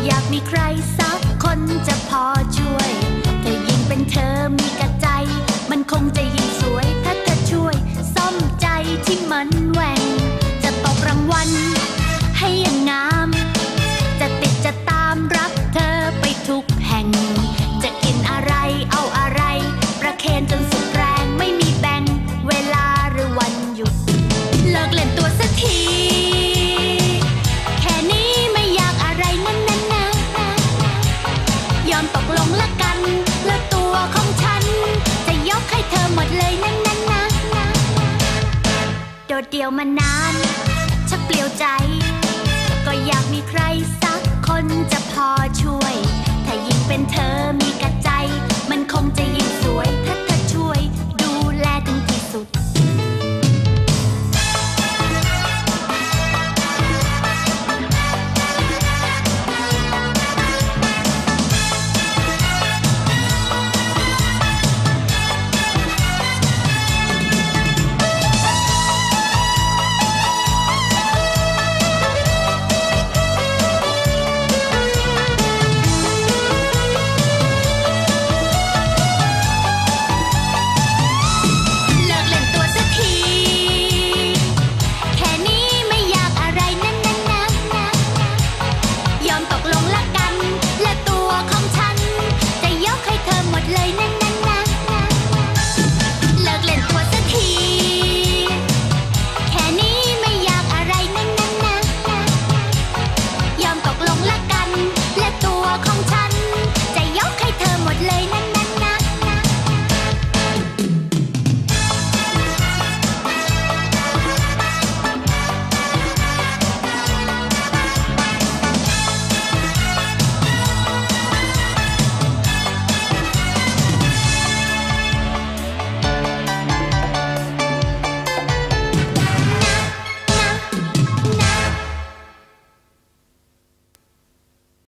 อยากมีใครสักคนจะพอช่วยถ้ายิ่งเป็นเธอมีกระใจมันคงจะยิ่งสวยถ้าเธอช่วยซ่อมใจที่มันแหว่งจะตกรางวัลให้อย่างงามจะติดจะตามรักเธอไปทุกแห่งจะกินอะไรเอาอะไรประเคนจนสุดแรงไม่มีแบ่งเวลาหรือวันหยุดเลิกเล่นตัวสักทีแค่นี้ไม่อยากอะไรนั่นนะยอมตกลงละกันแล้วตัวของฉันจะยกให้เธอหมดเลยนั่นนะโดดเดี่ยวมานานชักเปลี่ยวใจก็อยากมีใครสักคนจะพอช่วยถ้ายิ่งเป็นเธอมีกระใจมันคงจะยิ่งสวยถ้าเธอช่วยดูแลถึงที่สุด